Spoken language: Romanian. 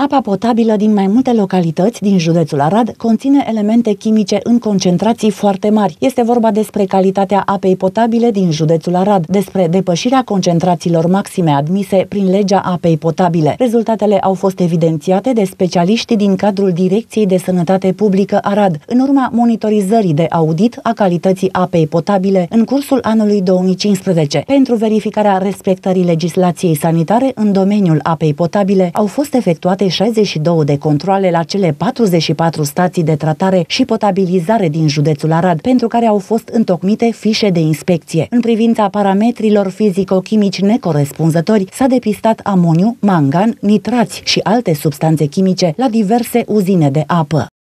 Apa potabilă din mai multe localități din județul Arad conține elemente chimice în concentrații foarte mari. Este vorba despre calitatea apei potabile din județul Arad, despre depășirea concentrațiilor maxime admise prin legea apei potabile. Rezultatele au fost evidențiate de specialiștii din cadrul Direcției de Sănătate Publică Arad, în urma monitorizării de audit a calității apei potabile în cursul anului 2015. Pentru verificarea respectării legislației sanitare în domeniul apei potabile au fost efectuate 62 de controale la cele 44 stații de tratare și potabilizare din județul Arad, pentru care au fost întocmite fișe de inspecție. În privința parametrilor fizico-chimici necorespunzători, s-a depistat amoniu, mangan, nitrați și alte substanțe chimice la diverse uzine de apă.